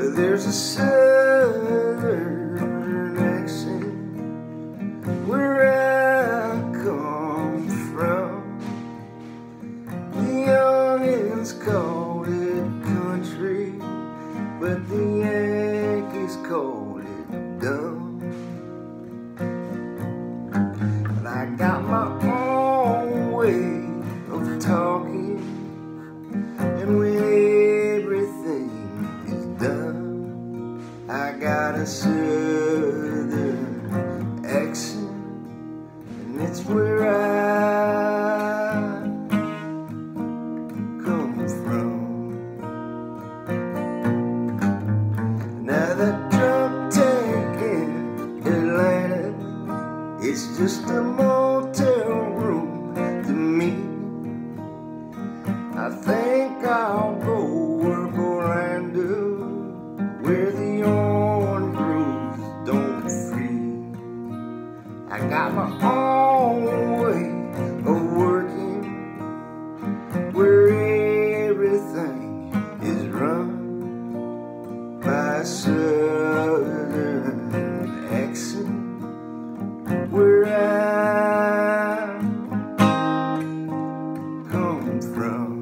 There's a southern accent where I come from. The youngins call it country, but the Yankees call it dumb. But I got my own way of talking, and when everything is done, I got a southern accent, and it's where I come from. Now that drunk tank in Atlanta, it's just a motel room to me. I think I'll go work Orlando, where the orange groves don't freeze. I got my own way of working, where everything is run by a southern accent, where I come from.